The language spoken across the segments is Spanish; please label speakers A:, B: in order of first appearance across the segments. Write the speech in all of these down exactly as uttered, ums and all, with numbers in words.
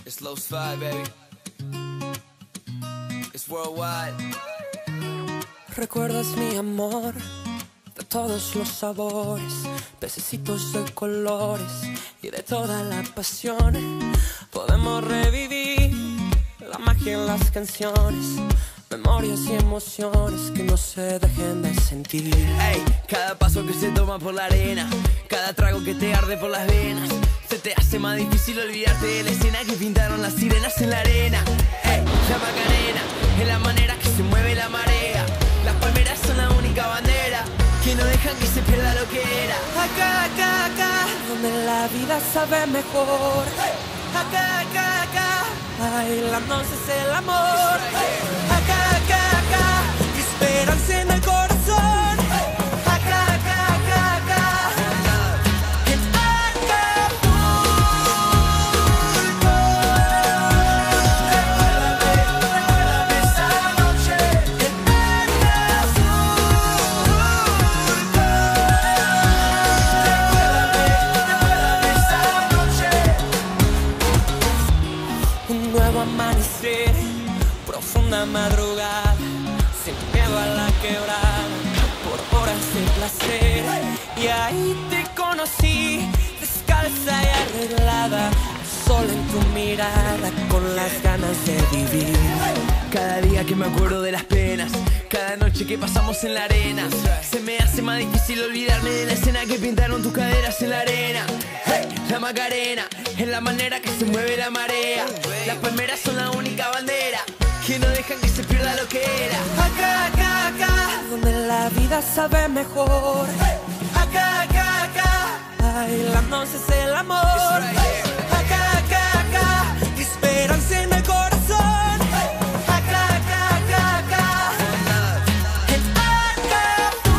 A: It's Low Five, baby. It's worldwide.
B: Recuerdas mi amor de todos los sabores, pececitos de colores y de toda la pasión. Podemos revivir la magia en las canciones, memorias y emociones que no se dejen de sentir.
A: Ey, cada paso que se toma por la arena, cada trago que te arde por las venas, se te hace más difícil olvidarte de la escena que pintaron las sirenas en la arena. Ey, la Macarena es la manera que se mueve la marea. Las palmeras son la única bandera que no dejan que se pierda lo que era.
B: Acá, acá, acá, donde la vida sabe mejor. Acá, acá, acá, bailándose es el amor. Acá, acá, acá, esperanza en el corazón. Acá, acá, acá, acá, en Acapulco. Recuérdame esa noche en Acapulco. Recuérdame esa noche. Un nuevo amanecer, profunda madrugada, sin miedo a la quebrada, por horas de placer. Y ahí te conocí, descalza y arreglada, sol en tu mirada, con las ganas de vivir.
A: Cada día que me acuerdo de las penas, cada noche que pasamos en la arena, se me hace más difícil olvidarme de la escena que pintaron tus caderas en la arena. Hey, la Macarena es la manera que se mueve la marea. Las palmeras son la única bandera que no dejan que se pierda lo que era.
B: Acá, acá, acá, donde la vida sabe mejor. Acá, acá, acá, bailándose es el amor. Acá, acá, acá, esperanza en el corazón. Acá, acá, acá, acá, en Acapulco.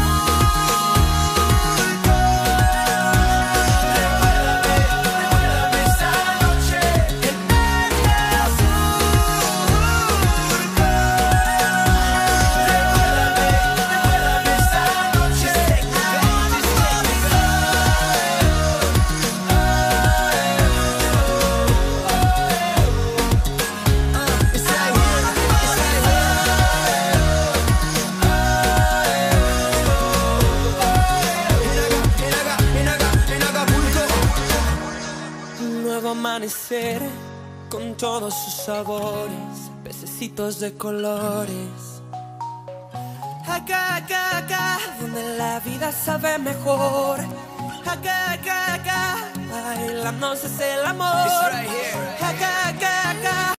B: Recuérdame, recuérdame esa noche en Acapulco. Recuérdame, recuérdame esa noche en Un nuevo amanecer con todos sus sabores, pececitos de colores. Acá, acá, acá, donde la vida sabe mejor. Acá, acá, acá, bailándose es el amor.
A: It's right here.
B: Acá, acá, acá.